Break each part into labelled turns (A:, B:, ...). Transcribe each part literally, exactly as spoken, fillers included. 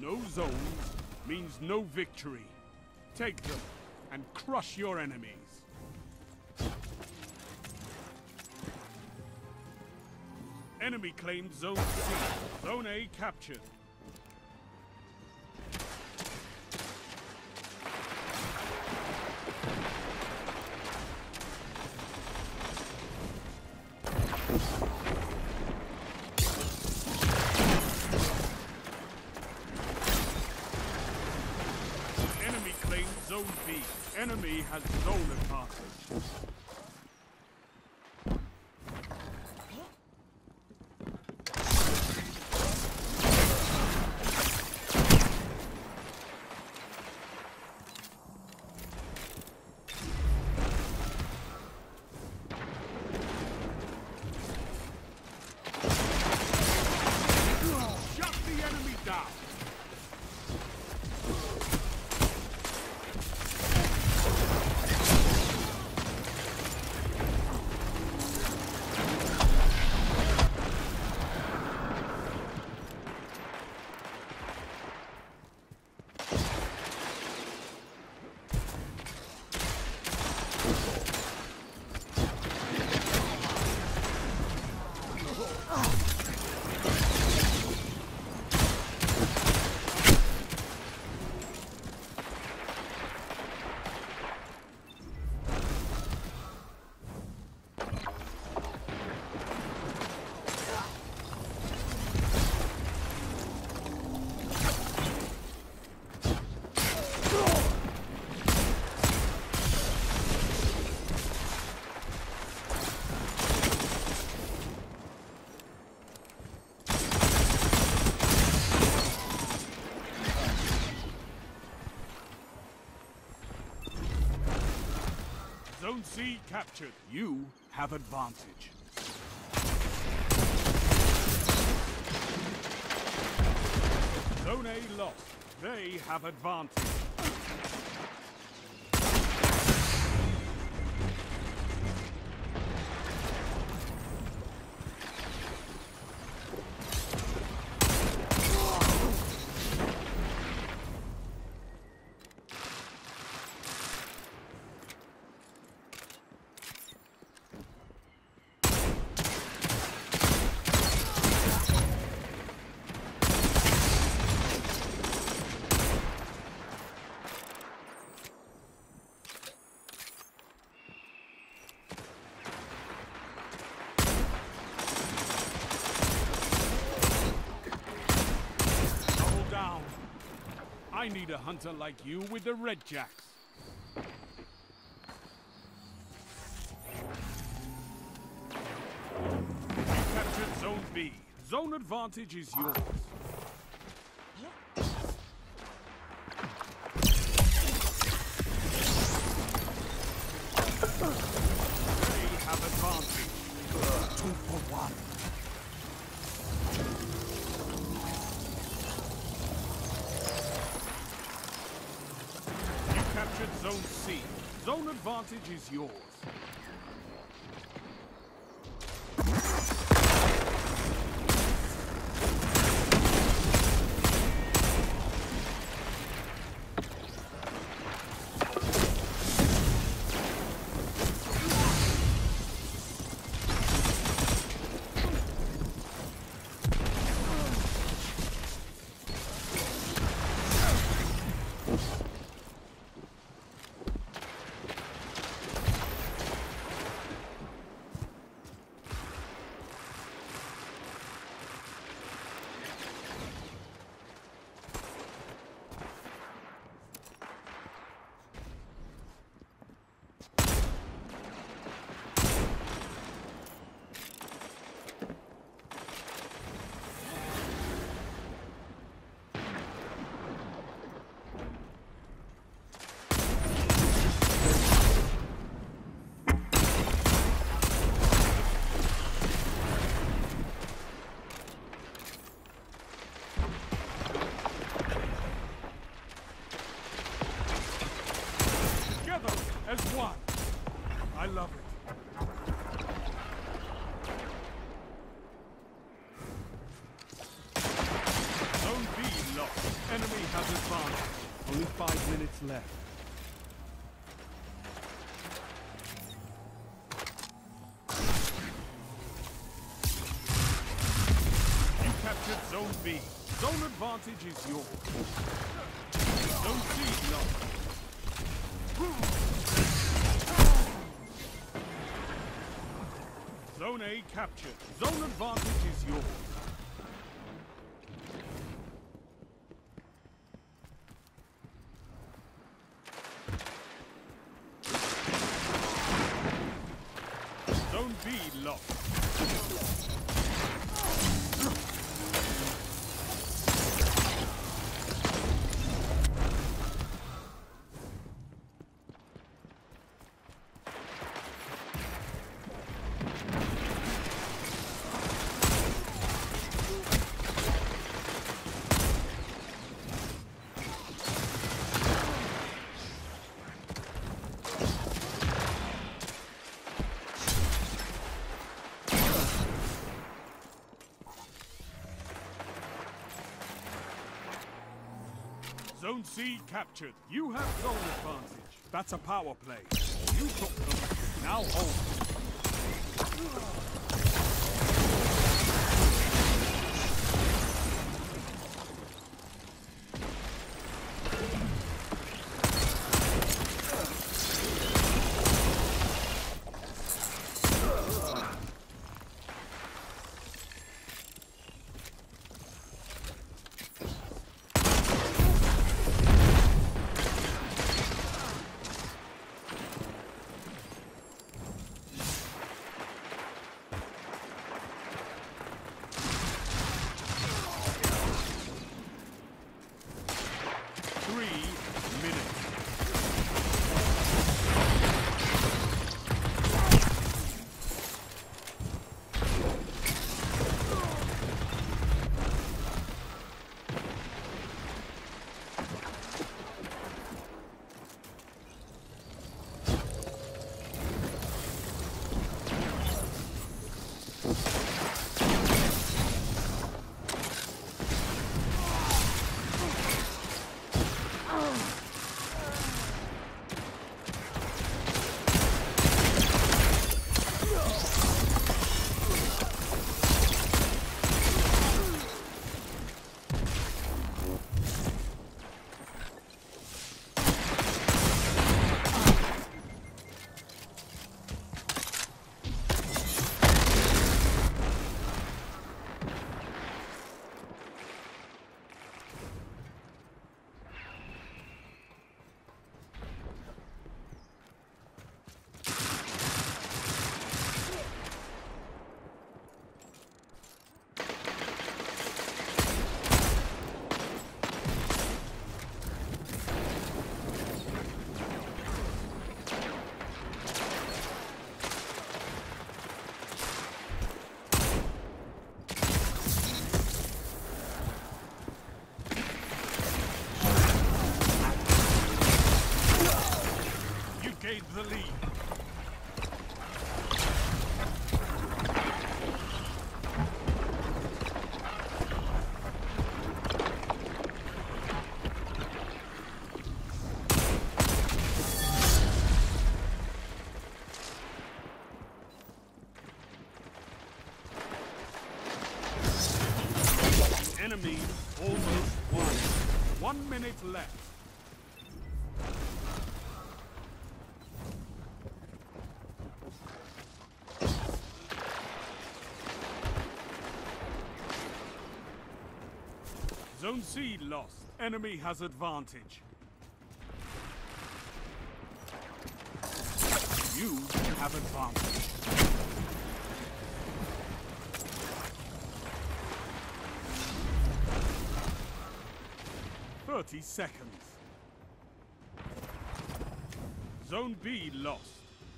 A: No zones means no victory. Take them and crush your enemies. Enemy claimed Zone C. Zone A captured. Enemy claimed Zone B. Enemy has zone advantage. Zone C captured. You have advantage. Zone A lost. They have advantage. I need a hunter like you with the Red Jacks. You captured Zone B. Zone advantage is yours. They have advantage. Two for one. Captured Zone C. Zone advantage is yours. has advanced. Only five minutes left. You captured Zone B. Zone advantage is yours. Zone C lost. Zone A captured. Zone advantage is yours. Zone B lost. Zone C captured. You have zone advantage. That's a power play. You took them. Now hold. Gained the lead. The enemy almost won. One minute left. Zone C lost. Enemy has advantage. You have advantage. Thirty seconds. Zone B lost.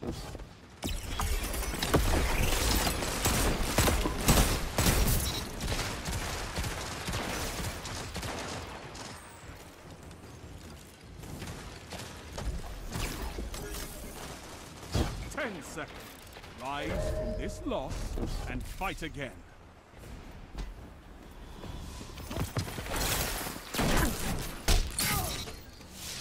A: Ten seconds. Rise from this loss and fight again.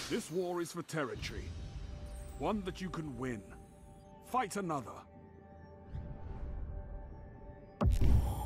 A: This war is for territory. One that you can win. Fight another.